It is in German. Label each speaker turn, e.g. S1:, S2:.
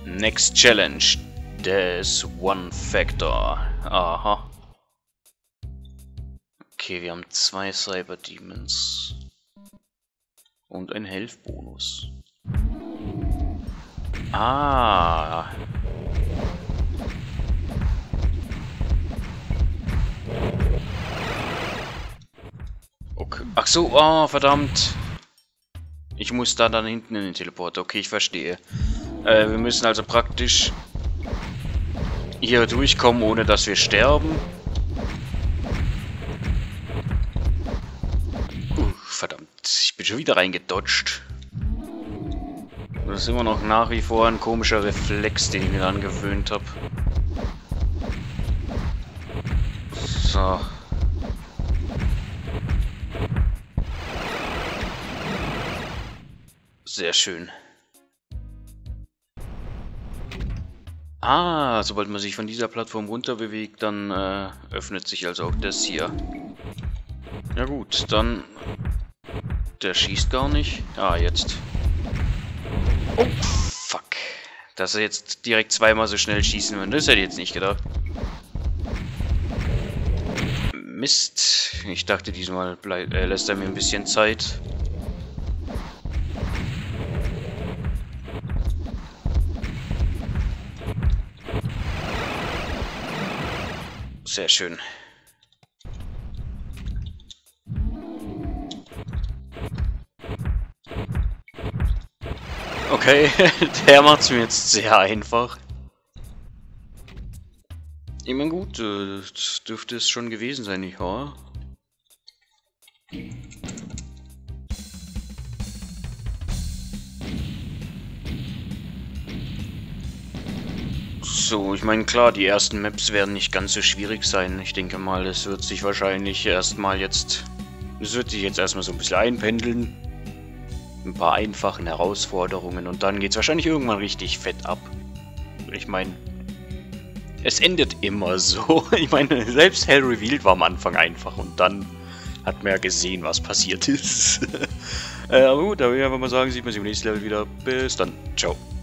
S1: Next Challenge. There's One Factor. Aha. Okay, wir haben 2 Cyber Demons. Und ein Health-Bonus. Ah. Okay. Ach so, oh, verdammt. Ich muss da dann hinten in den Teleporter. Okay, ich verstehe. Wir müssen also praktisch hier durchkommen, ohne dass wir sterben. Verdammt, ich bin schon wieder reingedodged. Das ist immer noch nach wie vor ein komischer Reflex, den ich mir angewöhnt habe. So. Sehr schön. Ah, sobald man sich von dieser Plattform runter bewegt, dann öffnet sich also auch das hier. Ja gut, dann... Der schießt gar nicht. Ah, jetzt. Oh, fuck. Dass er jetzt direkt zweimal so schnell schießen würde, das hätte ich jetzt nicht gedacht. Mist. Ich dachte, diesmal lässt er mir ein bisschen Zeit. Sehr schön. Okay, der macht's mir jetzt sehr einfach. Ich meine gut, das dürfte es schon gewesen sein, nicht wahr? So, ich meine klar, die ersten Maps werden nicht ganz so schwierig sein. Ich denke mal, es wird sich wahrscheinlich erstmal jetzt... Es wird sich jetzt erstmal so ein bisschen einpendeln. Ein paar einfachen Herausforderungen und dann geht's wahrscheinlich irgendwann richtig fett ab. Ich meine, es endet immer so. Ich meine, selbst Hell Revealed war am Anfang einfach und dann hat man ja gesehen, was passiert ist. Aber gut, da würde ich einfach mal sagen, sieht man sich im nächsten Level wieder. Bis dann. Ciao.